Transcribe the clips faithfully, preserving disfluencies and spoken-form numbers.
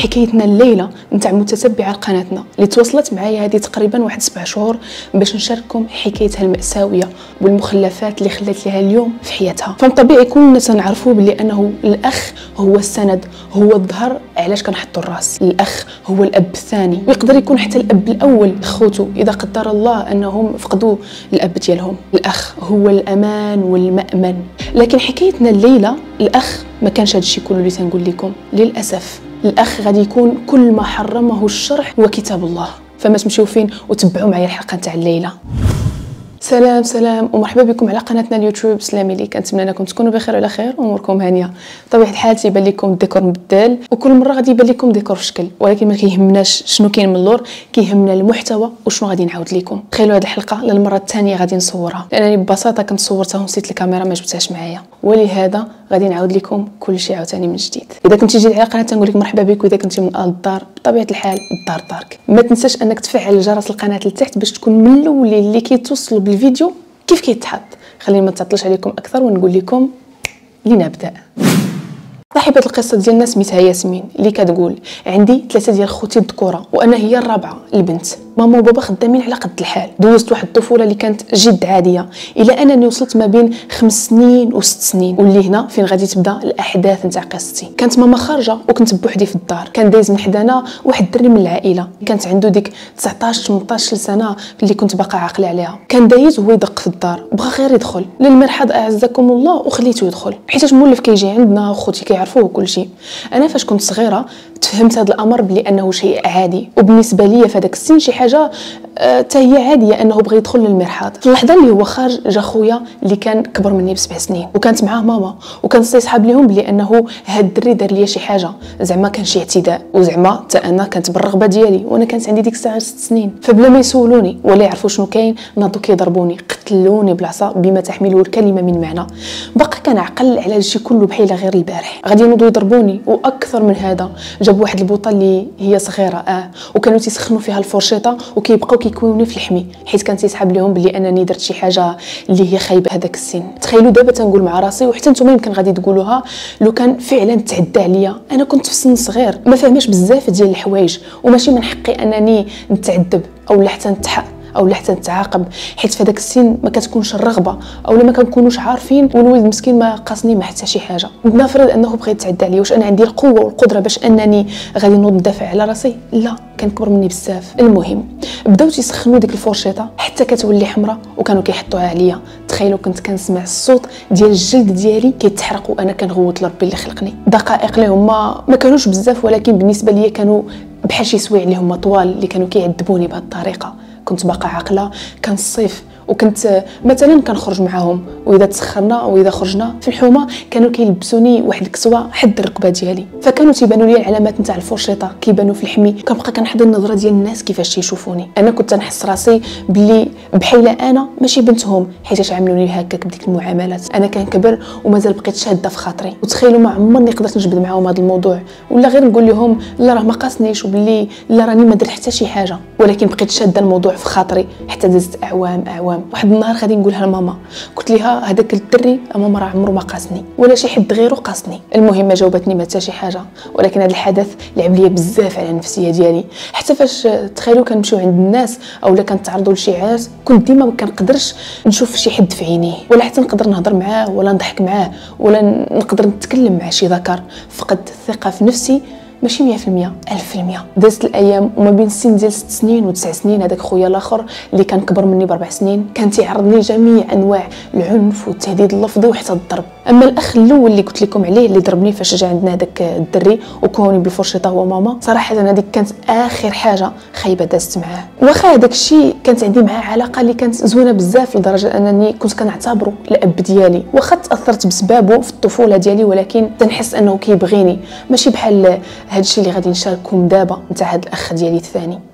حكايتنا الليله نتاع متتبعه قناتنا اللي تواصلت معايا هذه تقريبا واحد سبع شهور باش نشارككم حكايتها المأساويه والمخلفات اللي خلات لها اليوم في حياتها. فمن طبيعي كلنا تنعرفوا بلي انه الاخ هو السند، هو الظهر. علاش كنحطوا الراس؟ الاخ هو الاب الثاني، ويقدر يكون حتى الاب الاول لخوتو اذا قدر الله انهم فقدوا الاب ديالهم. الاخ هو الامان والمأمن. لكن حكايتنا الليله الاخ ما كانش هادشي كله اللي تنقول لكم. للاسف الاخ غادي يكون كل ما حرمه الشرع وكتاب الله. فما تمشيو فين وتبعوا معايا الحلقه نتاع الليله. سلام سلام ومرحبا بكم على قناتنا اليوتيوب. سلامي ليك، كنتمنى انكم تكونوا بخير وعلى خير واموركم هانيه. بطبيعه الحال تيبان لكم الديكور مبدل، وكل مره غادي يبان لكم ديكور في شكل، ولكن ما كيهمناش شنو كاين من اللور، كيهمنا المحتوى وشنو غادي نعاود لكم. تخيلوا هذه الحلقه للمره الثانيه غادي نصورها، لانني ببساطه كنت صورتها ونسيت الكاميرا ما جبتهاش معايا، ولهذا غادي نعاود لكم كل شيء عاوتاني من جديد. اذا كنتي جديد على القناه تنقول لك مرحبا بك، واذا كنتي من اهل الدار بطبيعه الحال الدار دارك. ما تنساش انك تفعل جرس القناه لتحت باش تكون من الاولين اللي كيتوصلوا بالفيديو كيف كيتحط. خليني ما نتعطلش عليكم اكثر ونقول لكم لنبدا. صاحبة القصة ديالنا سميتها ياسمين، اللي كتقول عندي ثلاثة ديال خوتي الذكورة وانا هي الرابعة البنت. ماما وبابا خدامين على قد الحال. دوزت واحد الطفولة اللي كانت جد عادية الى انني وصلت ما بين خمس سنين وست سنين، واللي هنا فين غادي تبدا الاحداث نتاع قصتي. كانت ماما خارجة وكنت بوحدي في الدار. كان دايز من حدانا واحد الدري من العائلة، كانت عنده ديك تسعطاش ثمنطاش سنة اللي كنت باقا عاقله عليها. كان دايز وهو يدق في الدار، بغى غير يدخل للمرحاض اعزكم الله وخليته يدخل، حيت مولف كيجي عندنا وخوتي كيعرفوه كل شيء. انا فاش كنت صغيره تفهمت هذا الامر بلي انه شيء عادي، وبالنسبه لي في هذاك السن شي حاجه حتى آه هي عاديه انه بغى يدخل للمرحاض. في اللحظه اللي هو خارج جا خويا اللي كان كبر مني بسبع سنين، وكانت معاه ماما، وكان سيصحاب ليهم بلي انه هاد الدري دار ليا شي حاجه، زعما كان شي اعتداء، وزعما حتى انا كانت بالرغبه ديالي، وانا كانت عندي ديك الساعه ست سنين. فبلا ما يسولوني ولا يعرفوا شنو كاين ناضوا كيضربوني، قتلوني بالعصا بما تحمله الكلمه من معنى. باقي كان عقل على هادشي كله بحال غير البارح. غادي ينوضوا يضربوني، واكثر من هذا جابوا واحد البوطه اللي هي صغيره اه وكانوا تيسخنوا فيها الفرشيطه وكيبقاو كيكويوني في الحمي، حيت كان تيسحب لهم بلي انني درت شي حاجه اللي هي خايبه هذاك السن. تخيلوا دابا تنقول مع راسي، وحتى نتوما يمكن غادي تقولوها، لو كان فعلا تعدى عليا. انا كنت في سن صغير ما فاهماش بزاف ديال الحوايج، وماشي من حقي انني نتعذب او حتى نتحق او حتى نتعاقب، حيت في هذاك السن ما كتكونش الرغبه او ما كنكونوش عارفين، والولد مسكين ما قاصني ما حتى شي حاجه. نفرض انه بغى يتعدى عليا، واش انا عندي القوه والقدره باش انني غادي نوض ندافع على راسي؟ لا، كان كبر مني بزاف. المهم بداو تيسخنوا ديك الفرشيطه حتى كتولي حمراء وكانوا كيحطوها عليا. تخيلوا كنت كنسمع الصوت ديال الجلد ديالي كيتحرق وانا كنغوت لربي اللي خلقني. دقائق اللي هما ما كانوش بزاف، ولكن بالنسبه ليا كانوا بحال شي سوايع اللي هما طوال اللي كانوا كيعذبوني بهذه الطريقه. كنت باقا عاقله، كان الصيف وكنت مثلا كنخرج معاهم، واذا تسخرنا واذا خرجنا في الحومه كانوا كيلبسوني واحد الكسوه حد الركبه ديالي، فكانوا تيبانوا لي العلامات نتاع الفرشيطه كيبانوا في الحمي. كنبقى كنحضر النظره ديال الناس كيفاش تيشوفوني. انا كنت نحس راسي بلي بحال انا ماشي بنتهم، حيت عاملوني هكاك بديك المعاملات. انا كنكبر ومازال بقيت شاده في خاطري، وتخيلوا ما عمرني قدرت نجبد معاهم هذا الموضوع، ولا غير نقول لهم لا راه ما قاسنيش وبلي لا راني ما درت حتى شي حاجه، ولكن بقيت شاده الموضوع في خاطري حتى دازت اعوام اعوام. واحد النهار غادي نقولها لماما، قلت لها هذاك الدري ماما راه عمره ما قاسني ولا شي حد غيره قاسني. المهم ما جاوبتني ما حتى شي حاجه، ولكن هذا الحدث لعب ليا بزاف على النفسيه ديالي. حتى فاش تخيلوا كنمشيو عند الناس اولا كنتعرضوا لشي عرس، كنت ديما ما كنقدرش نشوف شي حد في عينيه، ولا حتى نقدر نهضر معاه ولا نضحك معاه ولا نقدر نتكلم مع شي ذكر. فقدت الثقه في نفسي ماشي مية في المية ألف في المية. دازت الايام وما بين السن ديال ست سنين وتسع سنين هذاك خويا الاخر اللي كان كبر مني بربع سنين كان تيعرضني جميع انواع العنف والتهديد اللفظي وحتى الضرب. اما الاخ الاول اللي قلت لكم عليه اللي ضربني فاش جا عندنا هذاك الدري وكوني بالفرشيطه هو ماما، صراحه انا هذيك كانت اخر حاجه خايبه دازت معاه. واخا هذاك الشيء كانت عندي معاه علاقه اللي كانت زوينه بزاف لدرجه انني كنت كنعتبره الاب ديالي، واخا تاثرت بسببه في الطفوله ديالي، ولكن تنحس انه كيبغيني، ماشي بحال هذا الشيء اللي غادي نشارككم دابا نتاع هذا الاخ ديالي الثاني.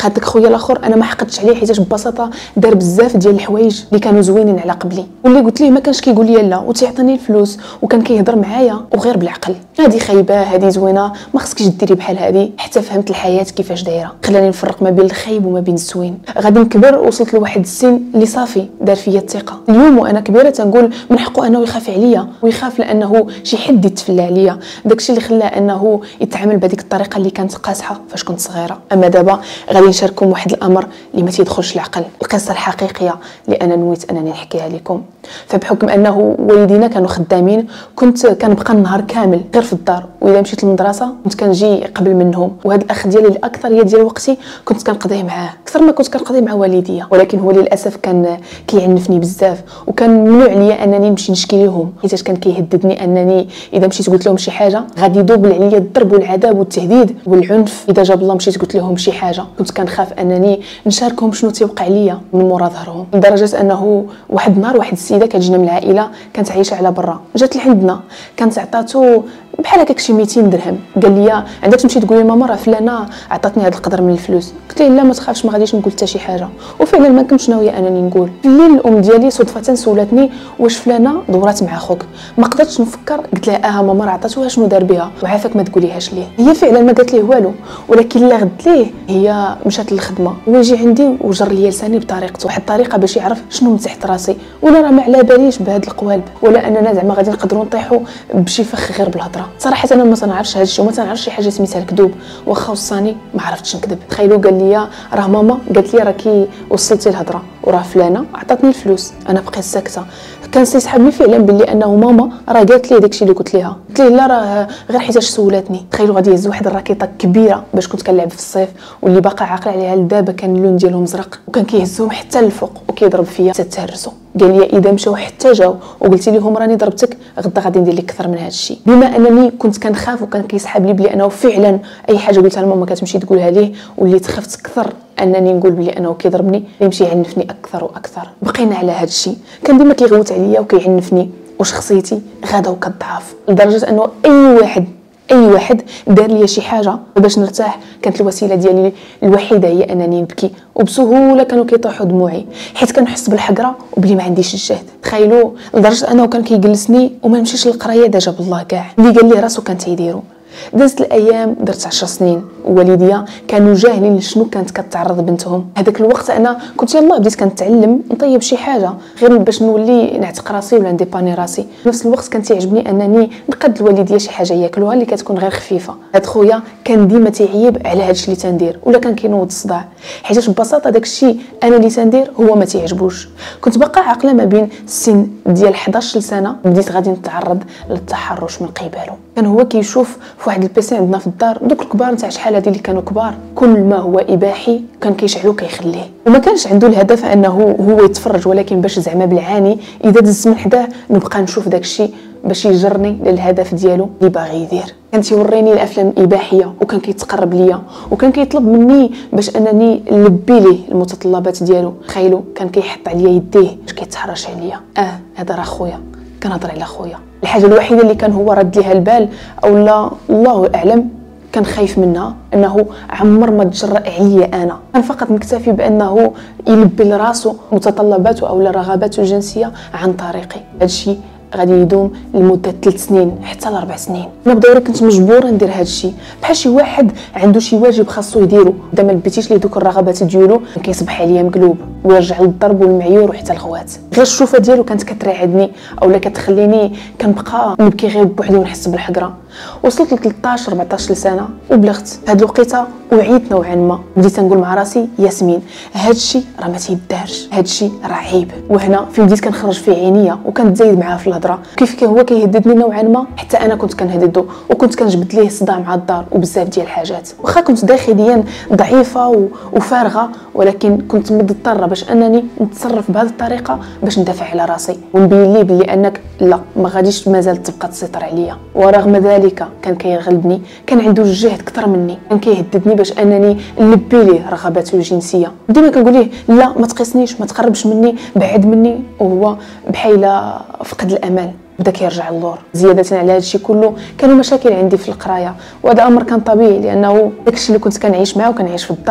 هذاك خويا الاخر انا ما حقدتش عليه حيت ببساطه دار بزاف ديال الحوايج اللي كانوا زوينين على قبلي، واللي قلت ليه ما كانش كيقول لي لا وتيعطيني الفلوس وكان كيهضر معايا وغير بالعقل. هذه خايبه، هذه زوينه، ما خصكيش ديري بحال هذه. حتى فهمت الحياه كيفاش دايره، خلاني نفرق ما بين الخايب وما بين الزوين. غادي نكبر، وصلت لواحد السن اللي صافي دار فيا الثقه. اليوم وانا كبيره تنقول من حقه انه يخاف عليا ويخاف لانه شي حد يتفلى عليا. داكشي اللي خلاه انه يتعامل بهذيك الطريقه اللي كانت قاصحه فاش كنت صغيره. اما دابا غادي نشارككم واحد الامر اللي ما تيدخلش العقل، القصه الحقيقيه اللي انا نويت انني نحكيها لكم. فبحكم انه والدينا كانوا خدامين، كنت كنبقى النهار كامل غير في الدار، واذا مشيت للمدرسه كنت كنجي قبل منهم. وهذا الاخ ديالي الاكثريه ديال وقتي كنت كنقضيه معاه اكثر ما كنت كنقضي مع والديا، ولكن هو للاسف كان كيعنفني بزاف، وكان ممنوع عليا انني نمشي نشكي لهم حيت كان كيهددني انني اذا مشيت قلت لهم شي حاجه غادي يدوبل عليا الضرب والعذاب والتهديد والعنف. اذا جاب الله مشيت قلت لهم شي حاجه كنت كنخاف انني نشاركهم شنو تيوقع ليا من مورا ظهرهم، لدرجه انه واحد النهار واحد السيده كتجينا من العائله كانت عايشه على برا، جات لعندنا كانت عطاتو بحال هكاك شي مئتين درهم. قال لي عندك تمشي تقولي لماما راه فلانه عطاتني هذا القدر من الفلوس. قلت له لا ما تخافش ما غاديش نقول حتى شي حاجه، وفعلا ما كنتش ناويه انني نقول. في الليل الام ديالي صدفه سولتني واش فلانه دورات مع خوك. ما قدرتش نفكر، قلت لها اه ماما راه عطاتوها شنو دار بها وعافاك ما تقوليهاش ليه. هي فعلا ما قالت ليه والو، ولكن لا غد ليه هي مشات للخدمه هو يجي عندي وجر لي لساني بطريقته، واحد الطريقه باش يعرف شنو من تحت راسي، ولا راه ما على باليش بهذا القوالب، ولا اننا زعما غادي نقدروا نطيحوا بشي فخ غير بالهضره. صراحه انا ما تنعرفش هذا الشيء وما تنعرفش شي حاجه سميتها الكذوب، واخا وصاني ما عرفتش نكذب. تخيلوا قال لي راه ماما قالت لي راكي وصلتي الهضره وراه فلانه عطاتني الفلوس. انا بقيت ساكته، كان سيسحبني فعلا باللي انه ماما راه قالت لي داكشي اللي قلت ليها. قلت ليه لا راه غير حيتاش سولاتني. تخيلوا غادي يهز واحد الراكيطه كبيره باش كنت كنلعب في الصيف، واللي باقا عاقل عليها لدابا كان اللون ديالهم مزرق، وكان كيهزهم حتى الفوق وكيضرب فيا حتى تهرسوا. قال لي اذا مشاو حتى جاو وقلتي لهم راني ضربتك غدا غادي ندير لك اكثر من هذا الشيء. بما انني كنت كنخاف وكان كيسحب لي بلي انه فعلا اي حاجه قلتها لماما كتمشي تقولها ليه، واللي تخفت اكثر انني نقول بلي انه كيضربني يمشي يعنفني اكثر واكثر. بقينا على هذا الشيء، كان ديما كيغوت عليا وكيعنفني، وشخصيتي غادا وكتضعف لدرجه انه اي واحد اي واحد دار لي شي حاجه باش نرتاح كانت الوسيله ديالي الوحيده هي انني نبكي، وبسهوله كانوا كيطيحوا دموعي حيت كنحس بالحقره وبلي ما عنديش الجهد. تخيلوا لدرجه انه كان كيجلسني وما نمشيش للقرايه دا جاب الله كاع اللي قال لي راسو كان تيديرو. دازت الايام درت عشر سنين، ووالديا كانوا جاهلين لشنو كانت كتعرض بنتهم. هذاك الوقت انا كنت يلاه بديت كنتعلم نطيب شي حاجه غير باش نولي نعتق راسي ولا نديباني راسي. في نفس الوقت كان تيعجبني انني نقد لوالديا شي حاجه ياكلوها اللي كتكون غير خفيفه. هاد خويا كان ديما تيعيب على هادشي اللي تندير، ولا كان كينوض الصداع حيت ببساطه داكشي انا اللي تندير هو ما تيعجبوش. كنت باقا عاقله ما بين السن ديال حداش سنه بديت غادي نتعرض للتحرش من قباله. كان هو كيشوف في واحد البيسي عندنا في الدار دوك الكبار نتاع شحال هادي اللي كانوا كبار، كل ما هو اباحي كان كيشعلو كيخليه، وما كانش عنده الهدف انه هو يتفرج، ولكن باش زعما بالعاني اذا دز من حداه نبقى نشوف داكشي باش يجرني للهدف ديالو اللي باغي يدير. كان تيوريني الافلام الاباحيه وكان كيتقرب ليا وكان كيطلب مني باش انني نلبي ليه المتطلبات ديالو. تخيلوا كان كيحط عليا يديه باش كيتحرش عليا. اه هذا راه خويا، كنهضر على خويا. الحاجه الوحيده اللي كان هو رد ليها البال او لا الله اعلم كان خايف منها انه عمر ما تجرأ عليا انا، كان فقط مكتفي بانه يلبي لراسو متطلباته او رغباته الجنسيه عن طريقي. هادشي غادي يدوم لمده ثلاث سنين حتى لاربع سنين. انا بدوري كنت مجبوره ندير هذا الشيء بحال شي واحد عنده شي واجب خاصو يديرو. اذا ما لبيتيش ليه دوك الرغبات ديالو كيصبح عليا مقلوب ويرجع للضرب والمعيور وحتى الغوات. غير الشوفه ديالو كانت كتراعدني اولا كتخليني كنبقى نبكي غير بوحدي ونحس بالحقره. وصلت ل ثلاثطاش أربعطاش سنه وبلغت. في هذه الوقيته وعيت نوعا ما، بديت نقول مع راسي ياسمين هذا الشيء راه ما تيدارش، هذا الشيء راه عيب. وهنا فين بديت كنخرج فيه عينيا وكنت زايد معاه في الهضره. كيف هو كيهددني نوعا ما حتى انا كنت كنهددو، وكنت كنجبد ليه صداع مع الدار وبزاف ديال الحاجات. واخا كنت داخليا ضعيفه وفارغه، ولكن كنت مضطره باش انني نتصرف بهذه الطريقه باش ندافع على راسي ونبين ليه بلي انك لا ما غاديش مازال تبقى تسيطر عليا. ورغم ذلك كان كيغلبني، كان عنده الجهد اكثر مني، كان كيهددني باش انني نلبي ليه رغباته الجنسيه. ديما كنقول ليه لا ما تقيسنيش، ما تقربش مني، بعد مني، وهو بحال فقد الامل بدا كيرجع اللور. زياده على هذا الشيء كله كانوا مشاكل عندي في القرايه، وهذا امر كان طبيعي لانه داكشي اللي كنت كنعيش معاه وكنعيش في الدار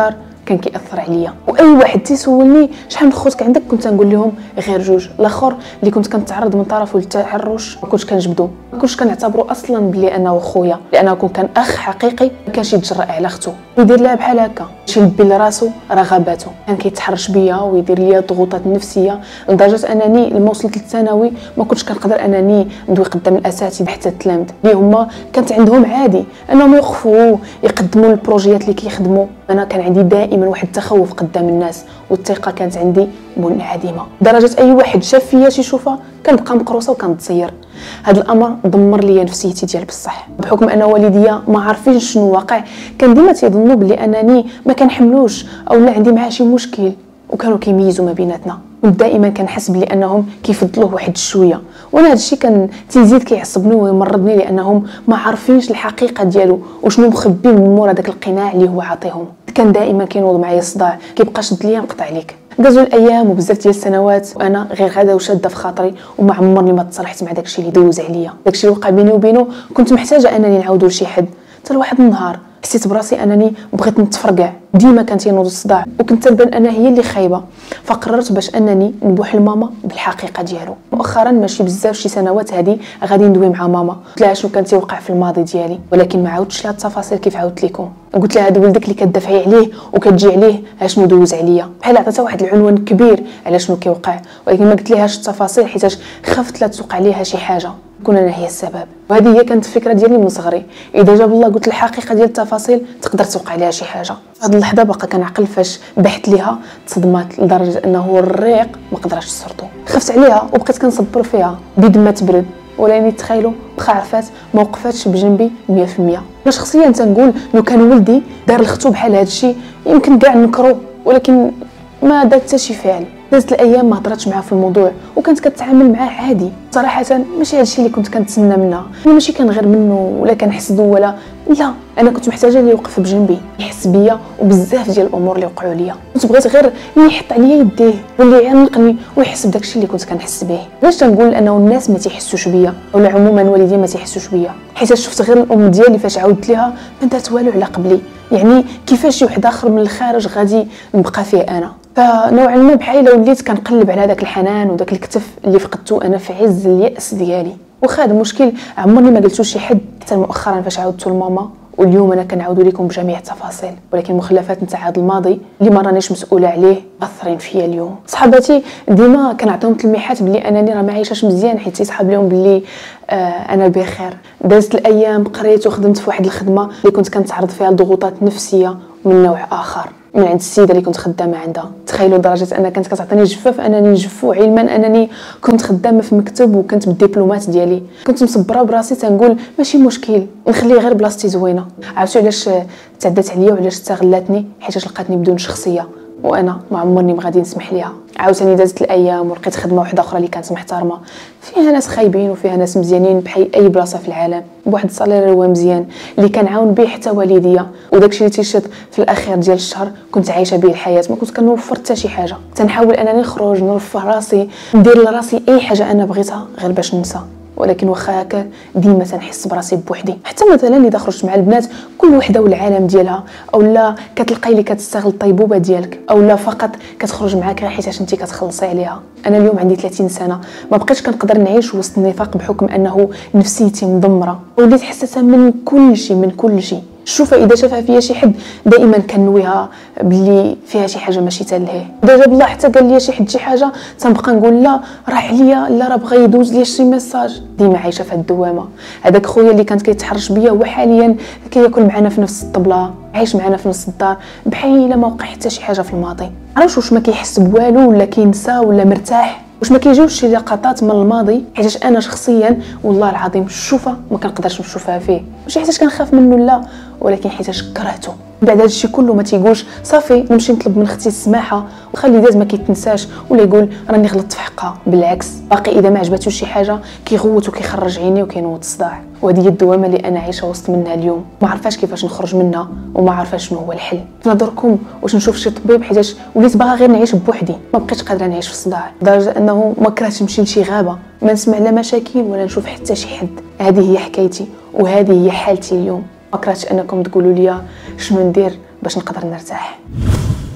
كان كيأثر عليا. واي واحد تيسولني شحال من خوتك عندك كنت نقول لهم غير جوج. الاخر اللي كنت كنتعرض من طرفه للتحرش ما كنتش كنجبدو، ما كنتش كنعتبرو اصلا بلي انه خويا، لانه كون كان اخ حقيقي ما كانش يتجرأ على اختو يدير لها بحال هكا، شي يلبي لراسو رغباته. كان كيتحرش بيا ويدير ليا ضغوطات نفسيه لدرجه انني لما وصلت للثانوي ما كنتش كنقدر انني ندوي قدام الاساتذه حتى التلامذ اللي هما كانت عندهم عادي انهم يوقفوا يقدموا البروجيات اللي كيخدموا. انا كان عندي دائما واحد التخوف قدام الناس، والثقه كانت عندي منعدمه لدرجه اي واحد شاف فيا شي شوفه كنبقى مقروصه وكنتصير. هذا الامر دمر لي نفسيتي ديال بصح، بحكم ان والديا ما عارفينش شنو واقع. كان ديما تيظنوا بلي انني ما كنحملوش او لا عندي معاه شي مشكل، وكانوا كيميزوا ما بيناتنا. كنت دائما كنحس بلي انهم كيفضلوه واحد شويه، وانا هذا الشيء كان تيزيد كيعصبني ويمرضني لانهم ما عارفينش الحقيقه ديالو وشنو مخبي من مورا داك القناع اللي هو عاطيهم. كان دائما كينوض معايا صداع، كيبقى شد ليا نقطع عليك. دازوا الايام وبزاف ديال السنوات وانا غير غاده وشاده في خاطري، وما عمرني ما تصالحت مع داكشي اللي دوز عليا. داكشي اللي وقع بيني وبينه كنت محتاجه انني نعاودو لشي حد. حتى لواحد النهار حسيت براسي انني بغيت نتفرقع، ديما كان تينوض الصداع وكنت تبان انا هي اللي خايبه. فقررت باش انني نبوح لماما بالحقيقه ديالو. مؤخرا ماشي بزاف شي سنوات هذه غادي ندوي مع ماما، قلت لها شنو كان تيوقع في الماضي ديالي، ولكن ما عاودتش لها التفاصيل كيف عاودت لكم. قلت لها هذا ولدك اللي كتدافعي عليه وكتجي عليه اشنو دوز عليا، بحال عطاتها واحد العنوان كبير على شنو كيوقع، ولكن ما قلت لهاش التفاصيل حيتاش خفت لا توقع ليها شي حاجه كون انا هي السبب. وهذه هي كانت الفكره ديالي من صغري، اذا جاب الله قلت الحقيقه ديال التفاصيل تقدر توقع ليها شي حاجه. في هذه اللحظه باقا كنعقل فاش بحث ليها تصدمات لدرجه انه الريق ما قدرش تصرتو. خفت عليها وبقيت كنصبر فيها بيد ما تبرد، ولاني تخيلوا بقى عرفات ما وقفاتش بجنبي مية في المية. انا شخصيا تنقول لو كان ولدي دار لختو بحال هذا الشيء يمكن كاع نكرو، ولكن ما دات حتى شي فعل. دازت الايام ما هضرتش معاه في الموضوع وكنت كتعامل معاه عادي. صراحه ماشي هذا الشيء اللي كنت كنتسنى منه، ماشي كان غير منه ولا كنحسدو ولا لا، انا كنت محتاجه اللي يوقف بجنبي يحس بيا وبزاف ديال الامور اللي وقعوا ليا. كنت بغيت غير اللي يحط عليا يديه واللي يعنقني ويحس بداكشي اللي كنت كنحس به. علاش تنقول انه الناس ما تيحسوش بيا ولا عموما والدي ما تيحسوش بيا؟ حيت شفت غير الام ديالي فاش عاودت ليها ما دارت والو على قبلي، يعني كيفاش شي واحد اخر من الخارج غادي نبقى فيه انا. فنوعا ما بحال وليت كنقلب على داك الحنان وداك الكتف اللي فقدته انا في عز الياس ديالي. واخا هذا المشكل عمرني ما قلتو شي حد حتى مؤخرا فاش عاودتو لماما، واليوم انا كنعاود لكم بجميع التفاصيل، ولكن مخلفات نتاع هذا الماضي اللي ما رانيش مسؤوله عليه اثرين فيا اليوم. صحاباتي ديما كنعطيهم تلميحات بلي انني راه ما عايشاش مزيان حيت تيصحاب لهم بلي آه انا بخير. دازت الايام قريت وخدمت في واحد الخدمه اللي كنت كنتعرض فيها لضغوطات نفسيه من نوع اخر من عند السيده اللي كنت خدامه عندها. تخيلوا لدرجه انها كانت كتعطيني جفاف انني نجفو، علما انني كنت خدامه في مكتب وكنت بالدبلومات ديالي. كنت مصبره براسي تنقول ماشي مشكل نخلي غير بلاصتي زوينه. عرفتوا علاش تعدات عليا وعلاش استغلاتني؟ حيت لقاتني بدون شخصيه وانا ما عمرني ما غادي نسمح ليها. عاوتاني دازت الايام ولقيت خدمه واحده اخرى اللي كانت محترمه، فيها ناس خايبين وفيها ناس مزيانين بحال اي بلاصه في العالم، بواحد الصالير هو مزيان اللي كنعاون به حتى والديا. وداكشي اللي تيشد في الاخير ديال الشهر كنت عايشه به الحياه، ما كنت كنوفر حتى شي حاجه. تنحاول انني نخرج نرفه راسي ندير لراسي اي حاجه انا بغيتها غير باش ننسى، ولكن واخا هكا ديما تنحس براسي بوحدي. حتى مثلا اذا خرجت مع البنات كل وحده والعالم ديالها، او لا كتلقاي اللي كتستغل الطيبوبه ديالك، او لا فقط كتخرج معاك غير حيت انت كتخلصي عليها. انا اليوم عندي ثلاثين سنه ما بقيتش كنقدر نعيش وسط النفاق بحكم انه نفسيتي مدمره، وليت حساسه من كل شيء من كل شيء. شوف اذا شافها فيا شي حد دائما كنويها باللي فيها شي حاجه ماشي تالهي. اذا جاب الله حتى قال لي شي حد شي حاجه تنبقى نقول لا راه عليا، لا راه بغى يدوز لي شي ميساج. ديما عايشه في هاد الدوامه. هذاك خويا اللي كانت كيتحرش بيا هو حاليا كياكل معنا في نفس الطبله، عايش معنا في نفس الدار بحال ما وقع حتى شي حاجه في الماضي. عرفتش واش ما كيحس بوالو ولا كينسى ولا مرتاح، واش ما كيجيوش شي لقطات من الماضي. حيت انا شخصيا والله العظيم الشوفه ما كنقدرش نشوفها فيه، ماشي حيت كنخاف منه لا، ولكن حيت كرهته. بعد هذا الشيء كله ما تيقولش صافي نمشي نطلب من اختي السماحه وخلي داز ما كيتنساش ولا يقول راني غلطت في حقها. بالعكس باقي اذا ما عجباتوش شي حاجه كيغوت وكيخرج عيني وكينوض الصداع. وهذه هي الدوامه اللي انا عايشه وسط منها اليوم، ما عرفاش كيفاش نخرج منها وما عرفاش شنو هو الحل. نظركم واش نشوف شي طبيب حيت وليت باغا غير نعيش بوحدي، ما بقيتش قادره نعيش في الصداع لدرجه انه ما كرهتش نمشي لشي غابه ما نسمع لا مشاكل ولا نشوف حتى شي حد. هذه هي حكايتي وهذه هي حالتي اليوم. ما كرهتش انكم تقولوا لي شنو ندير باش نقدر نرتاح.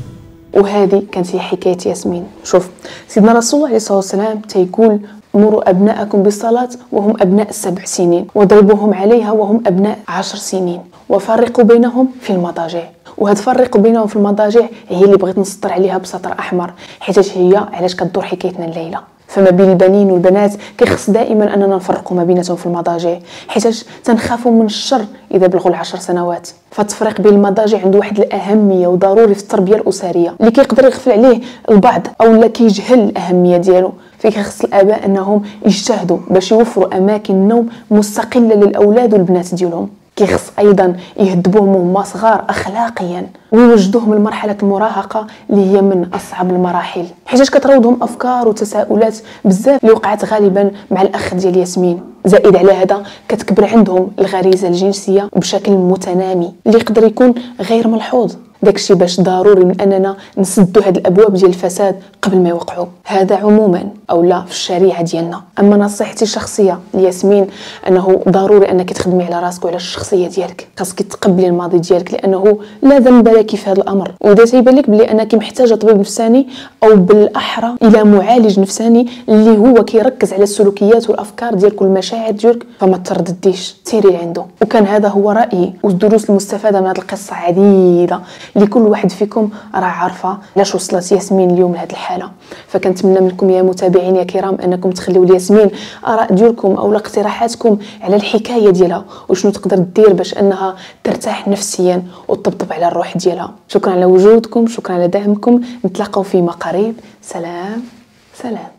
وهذه كانت هي حكايه ياسمين. شوف سيدنا رسول الله عليه الصلاه والسلام تيقول مروا أبناءكم بالصلاة وهم أبناء سبع سنين واضربوهم عليها وهم أبناء عشر سنين وفرقوا بينهم في المضاجع. وهاد فرقوا بينهم في المضاجع هي اللي بغيت نسطر عليها بسطر أحمر، حيت هي علاش كتدور حكايتنا الليلة. فما بين البنين والبنات كيخص دائما اننا نفرقوا ما بيناتهم في المضاجع، حيت تنخافوا من الشر اذا بلغوا العشر سنوات. فالتفريق بين المضاجع عنده واحد الاهميه وضروري في التربيه الاسريه اللي كيقدر يغفل عليه البعض او لا كيجهل الاهميه ديالو. فكيخص الاباء انهم يجتهدوا باش يوفروا اماكن نوم مستقله للاولاد والبنات ديالهم. كيخص ايضا يهذبوهم وهما صغار اخلاقيا ويوجدوهم لمرحله المراهقه اللي هي من اصعب المراحل، حيت كتراودهم افكار وتساؤلات بزاف اللي وقعت غالبا مع الاخ ديال ياسمين. زائد على هذا كتكبر عندهم الغريزه الجنسيه بشكل متنامي اللي يقدر يكون غير ملحوظ. داكشي باش ضروري من اننا نسدوا هاد الابواب ديال الفساد قبل ما يوقعوا. هذا عموما او لا في الشريعه ديالنا. اما نصيحتي الشخصيه لياسمين انه ضروري انك تخدمي على راسك وعلى الشخصيه ديالك، خاصك تقبلي الماضي ديالك لانه لا ذنب لك في هذا الامر. واذا تيبان لك بلي انك محتاجه طبيب نفساني او بالاحرى الى معالج نفساني اللي هو كيركز على السلوكيات والافكار ديالك والمشاعر ديالك، فما تردديش سيري لعنده. وكان هذا هو رايي، والدروس المستفاده من هذه القصه عديده اللي كل واحد فيكم راه عارفه علاش وصلت ياسمين اليوم لهذه الحاله. فكنتمنى منكم يا متابعين يا كرام انكم تخليوا لياسمين اراء ديالكم او اقتراحاتكم على الحكايه ديالها وشنو تقدر دير باش انها ترتاح نفسيا وتطبطب على الروح ديالها. شكرا على وجودكم، شكرا على دعمكم، نتلاقاو فيما قريب. سلام سلام.